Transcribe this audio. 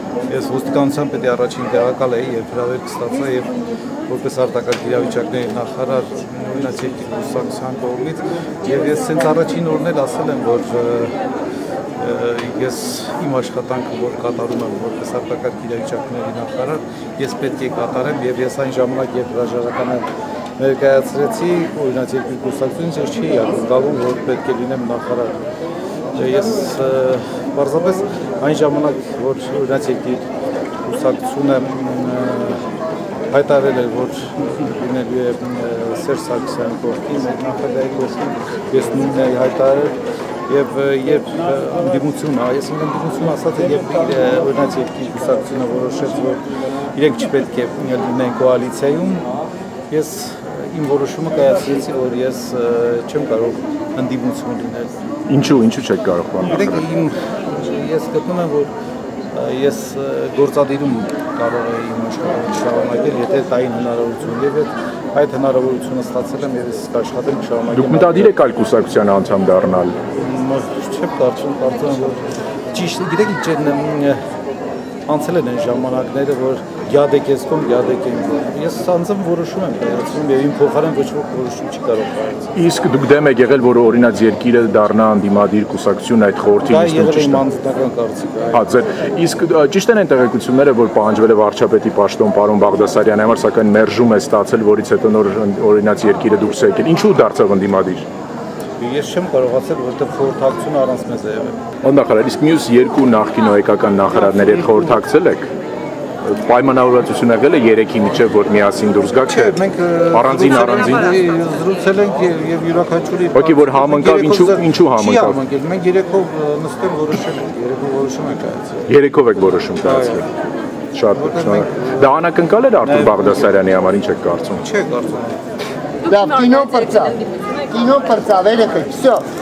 Ես ոստիկանության պետի առաջին տեղակալ էի եւ հրավեր կստացա եւ որպես արտակարգ իրավիճակների նախարար օրինաց երկիր կուսակցության կողմից եւ ես հենց առաջին օրն էլ ասել եմ որ ես իմ աշխատանքը որ կատարում եմ որպես արտակարգ իրավիճակների նախարար ես պետք է կատարեմ եւ ես այն ժամանակ երբ հրաժարականը ներկայացրեցի օրինաց երկիր կուսակցությունից ես չի ակնկալում որ պետք է լինեմ նախարար ես պարզապես այն ժամանակ որ օրինաց երկիր կուսակցությունը հայտարարել էր որ լինելու է Սերժ Սարգսյանի կողքին նախագահի կողքին ես նույնն էի հայտարարել եւ երբ ընդդիմությունը ես ընդդիմությունը ասած եմ երբ օրինաց երկիր կուսակցությունը որոշեց որ իրենք չպետք է լինեն կոալիցիայում ես իմ որոշումը կայացրեցի որ ես չեմ կարող ընդդիմություն լինել Ինչու չեք կարող բան ես գտնում եմ որ ես գործադիրում կարող եմ իմ աշխատանքը շարունակել եթե տային հնարավորություն եւ այդ հնարավորությունը ստացել եմ եւ ես կաշխատեմ շարունակել Դուք մտադիր եք այլ կուսակցության անդամ դառնալ չեմ կարծում որ ճիշտ գիտեք անցել են այն ժամանակները որ գյադեք ես կողմ գյադեք եմ ես անձամբ որոշում եմ կայացնում եւ իմ փոխարեն ոչ ոք որոշում չի կարող կայացնել Իսկ դուք դեմ եք եղել որ օրինաց երկիրը դառնա անդիմադիր կուսակցություն այդ խորհրդի նիստում ճիշտ է անձնական կարծիք Հա ձեր իսկ ճիշտ են այն տեղեկությունները որ պահանջվել է վարչապետի պաշտոն պարոն Բաղդասարյանի համար սակայն մերժում է ստացել որից հետո նոր օրինաց երկիրը դուրս է եկել ինչու դարձավ անդիմադիր Ես չեմ կարողացել որտեղ խորհրդակցությունը առանց մեզ է եղել Նախարար իսկ մյուս երկու նախկին հայկական նախարարների հետ խորհրդակցել եք Պայմանավորվածություն եղել է 3-ի միջև որ միասին դուրս գաք չէ մենք առանձին զրուցել ենք եւ յուրաքանչյուրի Ոքի որ համընկավ ինչու համընկավ մենք երեքով նստել որոշել ենք երեքով որոշում ենք կայացրել Երեքով եք որոշում կայացրել Շատ դա անակնկալ էր Արտուր Բաղդասարյանի համար ինչ եք կարծում Չէ կարծում Լավ կինո պրծավ երեխեք всё